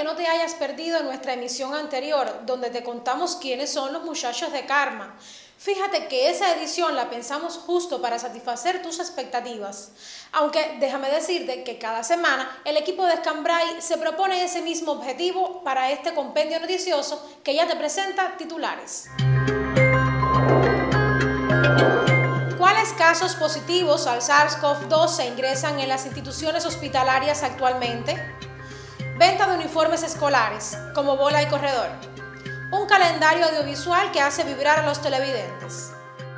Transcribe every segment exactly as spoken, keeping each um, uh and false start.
que no te hayas perdido nuestra emisión anterior, donde te contamos quiénes son los muchachos de Karma. Fíjate que esa edición la pensamos justo para satisfacer tus expectativas. Aunque déjame decirte que cada semana el equipo de Escambray se propone ese mismo objetivo para este compendio noticioso que ya te presenta titulares. ¿Cuáles casos positivos al SARS CoV dos se ingresan en las instituciones hospitalarias actualmente? Venta de uniformes escolares, como bola y corredor. Un calendario audiovisual que hace vibrar a los televidentes.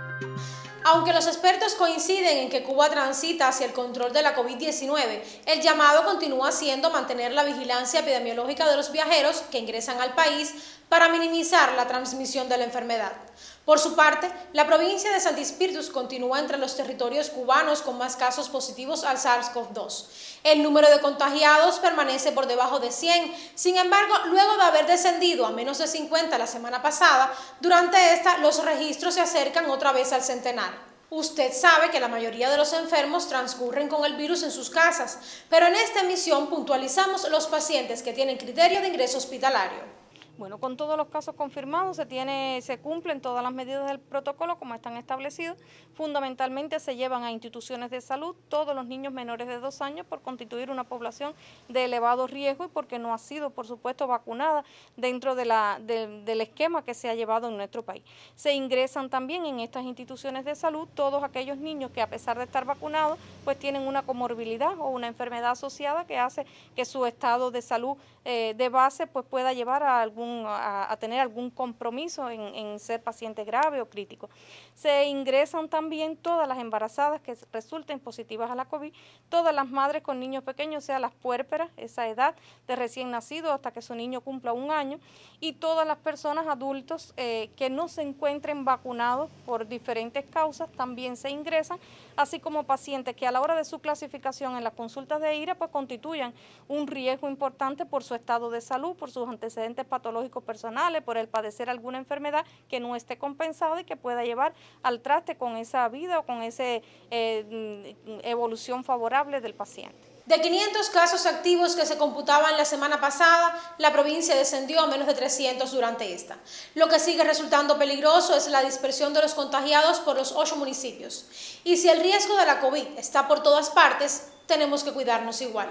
Aunque los expertos coinciden en que Cuba transita hacia el control de la COVID diecinueve, el llamado continúa siendo mantener la vigilancia epidemiológica de los viajeros que ingresan al país para minimizar la transmisión de la enfermedad. Por su parte, la provincia de Santi Espíritus continúa entre los territorios cubanos con más casos positivos al SARS CoV dos. El número de contagiados permanece por debajo de cien, sin embargo, luego de haber descendido a menos de cincuenta la semana pasada, durante esta los registros se acercan otra vez al centenar. Usted sabe que la mayoría de los enfermos transcurren con el virus en sus casas, pero en esta emisión puntualizamos los pacientes que tienen criterio de ingreso hospitalario. Bueno, con todos los casos confirmados se tiene, se cumplen todas las medidas del protocolo como están establecidos. Fundamentalmente se llevan a instituciones de salud todos los niños menores de dos años por constituir una población de elevado riesgo y porque no ha sido, por supuesto, vacunada dentro de la, de, del esquema que se ha llevado en nuestro país. Se ingresan también en estas instituciones de salud todos aquellos niños que, a pesar de estar vacunados, pues tienen una comorbilidad o una enfermedad asociada que hace que su estado de salud eh, de base pues pueda llevar a algún A, a tener algún compromiso en, en ser paciente grave o crítico. Se ingresan también todas las embarazadas que resulten positivas a la COVID, todas las madres con niños pequeños, o sea, las puérperas, esa edad de recién nacido hasta que su niño cumpla un año, y todas las personas adultos eh, que no se encuentren vacunados por diferentes causas también se ingresan, así como pacientes que a la hora de su clasificación en las consultas de I R A pues constituyan un riesgo importante por su estado de salud, por sus antecedentes patológicos personales, por el padecer alguna enfermedad que no esté compensada y que pueda llevar al traste con esa vida o con esa eh, evolución favorable del paciente. De quinientos casos activos que se computaban la semana pasada, la provincia descendió a menos de trescientos durante esta. Lo que sigue resultando peligroso es la dispersión de los contagiados por los ocho municipios. Y si el riesgo de la COVID está por todas partes, tenemos que cuidarnos igual.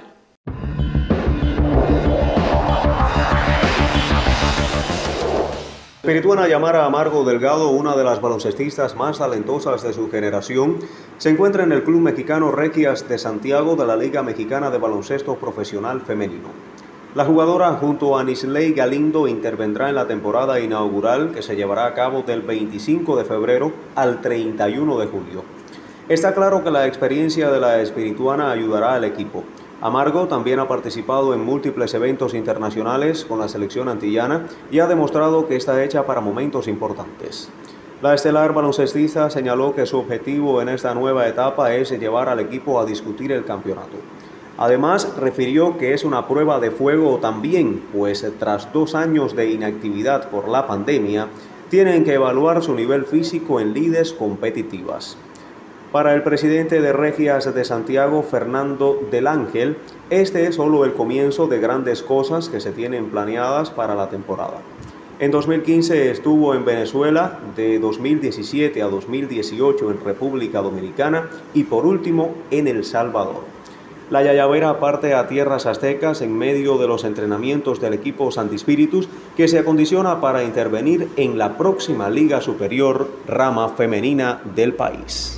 Espirituana Yamara Amargo Delgado, una de las baloncestistas más talentosas de su generación, se encuentra en el Club Mexicano Regias de Santiago de la Liga Mexicana de Baloncesto Profesional Femenino. La jugadora junto a Nisley Galindo intervendrá en la temporada inaugural que se llevará a cabo del veinticinco de febrero al treinta y uno de julio. Está claro que la experiencia de la espirituana ayudará al equipo. Amargo también ha participado en múltiples eventos internacionales con la selección antillana y ha demostrado que está hecha para momentos importantes. La estelar baloncestista señaló que su objetivo en esta nueva etapa es llevar al equipo a discutir el campeonato. Además, refirió que es una prueba de fuego también, pues tras dos años de inactividad por la pandemia, tienen que evaluar su nivel físico en lides competitivas. Para el presidente de Regias de Santiago, Fernando del Ángel, este es solo el comienzo de grandes cosas que se tienen planeadas para la temporada. En dos mil quince estuvo en Venezuela, de dos mil diecisiete a dos mil dieciocho en República Dominicana y por último en El Salvador. La yayavera parte a tierras aztecas en medio de los entrenamientos del equipo Santi Espíritus, que se acondiciona para intervenir en la próxima Liga Superior rama femenina del país.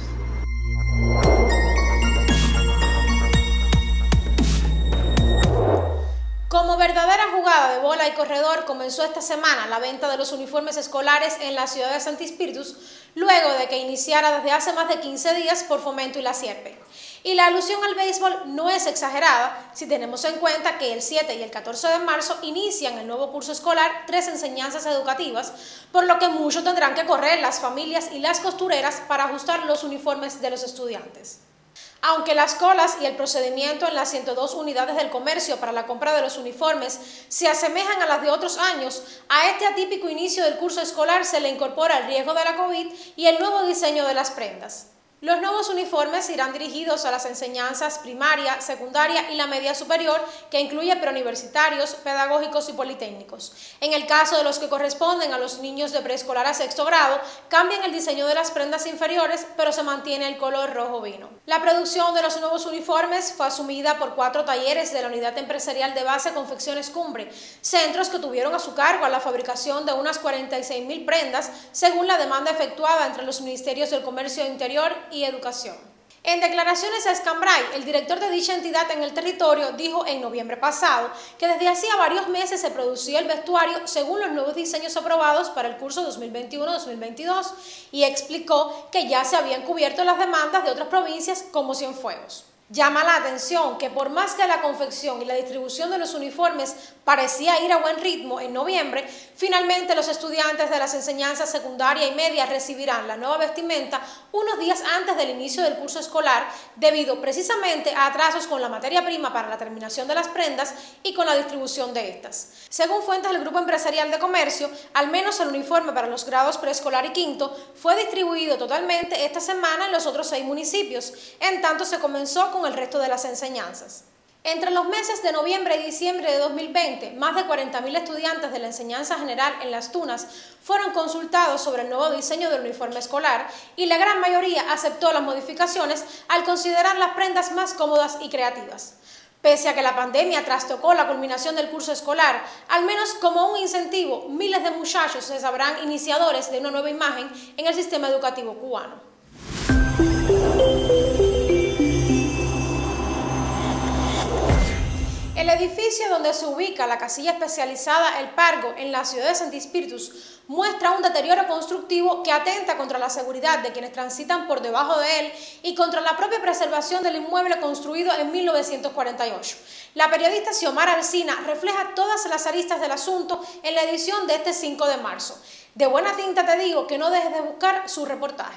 Como verdadera jugada de bola y corredor, comenzó esta semana la venta de los uniformes escolares en la ciudad de Santi Espíritus, luego de que iniciara desde hace más de quince días por Fomento y la Sierpe. Y la alusión al béisbol no es exagerada si tenemos en cuenta que el siete y el catorce de marzo inician el nuevo curso escolar tres enseñanzas educativas, por lo que mucho tendrán que correr las familias y las costureras para ajustar los uniformes de los estudiantes. Aunque las colas y el procedimiento en las ciento dos unidades del comercio para la compra de los uniformes se asemejan a las de otros años, a este atípico inicio del curso escolar se le incorpora el riesgo de la COVID y el nuevo diseño de las prendas. Los nuevos uniformes irán dirigidos a las enseñanzas primaria, secundaria y la media superior, que incluye preuniversitarios, pedagógicos y politécnicos. En el caso de los que corresponden a los niños de preescolar a sexto grado, cambian el diseño de las prendas inferiores, pero se mantiene el color rojo vino. La producción de los nuevos uniformes fue asumida por cuatro talleres de la Unidad Empresarial de Base Confecciones Cumbre, centros que tuvieron a su cargo la fabricación de unas cuarenta y seis mil prendas, según la demanda efectuada entre los Ministerios del Comercio Interior y Educación. En declaraciones a Escambray, el director de dicha entidad en el territorio dijo en noviembre pasado que desde hacía varios meses se producía el vestuario según los nuevos diseños aprobados para el curso dos mil veintiuno dos mil veintidós y explicó que ya se habían cubierto las demandas de otras provincias como Cienfuegos. Llama la atención que por más que la confección y la distribución de los uniformes parecía ir a buen ritmo en noviembre, finalmente los estudiantes de las enseñanzas secundaria y media recibirán la nueva vestimenta unos días antes del inicio del curso escolar, debido precisamente a atrasos con la materia prima para la terminación de las prendas y con la distribución de estas. Según fuentes del Grupo Empresarial de Comercio, al menos el uniforme para los grados preescolar y quinto fue distribuido totalmente esta semana en los otros seis municipios, en tanto se comenzó con el resto de las enseñanzas. Entre los meses de noviembre y diciembre de dos mil veinte, más de cuarenta mil estudiantes de la enseñanza general en Las Tunas fueron consultados sobre el nuevo diseño del uniforme escolar y la gran mayoría aceptó las modificaciones al considerar las prendas más cómodas y creativas. Pese a que la pandemia trastocó la culminación del curso escolar, al menos como un incentivo, miles de muchachos se sabrán iniciadores de una nueva imagen en el sistema educativo cubano. El edificio donde se ubica la casilla especializada El Pargo en la ciudad de Santi Spíritus muestra un deterioro constructivo que atenta contra la seguridad de quienes transitan por debajo de él y contra la propia preservación del inmueble construido en mil novecientos cuarenta y ocho. La periodista Xiomara Alsina refleja todas las aristas del asunto en la edición de este cinco de marzo. De buena tinta te digo que no dejes de buscar su reportaje.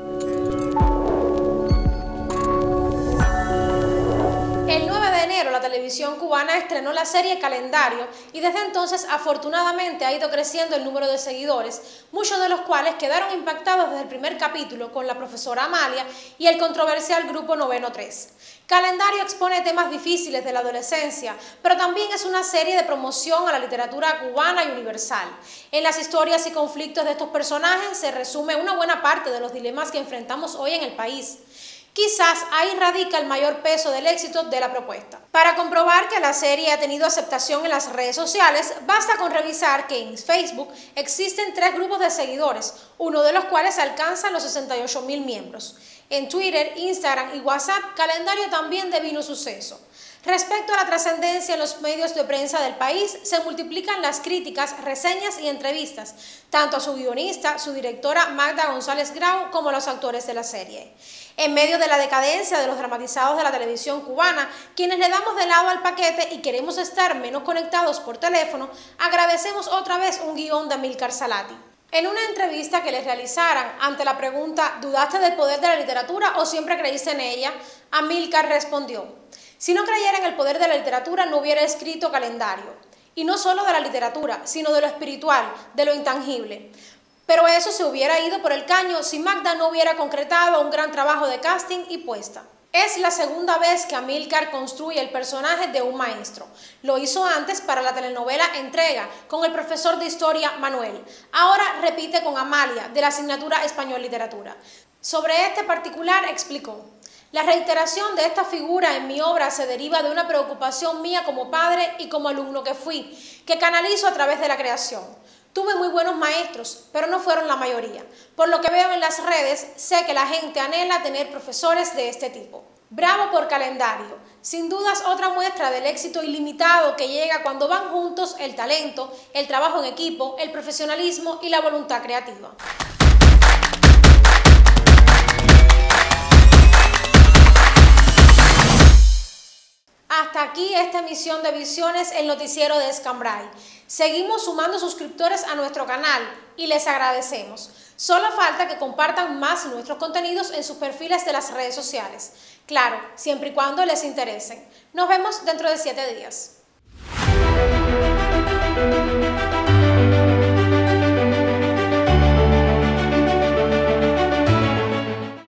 El nueve de enero la televisión cubana estrenó la serie Calendario y desde entonces afortunadamente ha ido creciendo el número de seguidores, muchos de los cuales quedaron impactados desde el primer capítulo con la profesora Amalia y el controversial grupo Noveno tres. Calendario expone temas difíciles de la adolescencia, pero también es una serie de promoción a la literatura cubana y universal. En las historias y conflictos de estos personajes se resume una buena parte de los dilemas que enfrentamos hoy en el país. Quizás ahí radica el mayor peso del éxito de la propuesta. Para comprobar que la serie ha tenido aceptación en las redes sociales, basta con revisar que en Facebook existen tres grupos de seguidores, uno de los cuales alcanza los sesenta y ocho mil miembros. En Twitter, Instagram y WhatsApp, Calendario también devino suceso. Respecto a la trascendencia en los medios de prensa del país, se multiplican las críticas, reseñas y entrevistas, tanto a su guionista, su directora Magda González Grau, como a los actores de la serie. En medio de la decadencia de los dramatizados de la televisión cubana, quienes le damos de lado al paquete y queremos estar menos conectados por teléfono, agradecemos otra vez un guión de Amílcar Salati. En una entrevista que les realizaran ante la pregunta ¿dudaste del poder de la literatura o siempre creíste en ella?, Amílcar respondió: si no creyera en el poder de la literatura no hubiera escrito Calendario. Y no solo de la literatura, sino de lo espiritual, de lo intangible. Pero eso se hubiera ido por el caño si Magda no hubiera concretado un gran trabajo de casting y puesta. Es la segunda vez que Amílcar construye el personaje de un maestro. Lo hizo antes para la telenovela Entrega, con el profesor de historia Manuel. Ahora repite con Amalia, de la asignatura Español Literatura. Sobre este particular explicó: la reiteración de esta figura en mi obra se deriva de una preocupación mía como padre y como alumno que fui, que canalizo a través de la creación. Tuve muy buenos maestros, pero no fueron la mayoría. Por lo que veo en las redes, sé que la gente anhela tener profesores de este tipo. Bravo por Calendario. Sin dudas otra muestra del éxito ilimitado que llega cuando van juntos el talento, el trabajo en equipo, el profesionalismo y la voluntad creativa. Hasta aquí esta emisión de Visiones, el noticiero de Escambray. Seguimos sumando suscriptores a nuestro canal y les agradecemos. Solo falta que compartan más nuestros contenidos en sus perfiles de las redes sociales. Claro, siempre y cuando les interesen. Nos vemos dentro de siete días.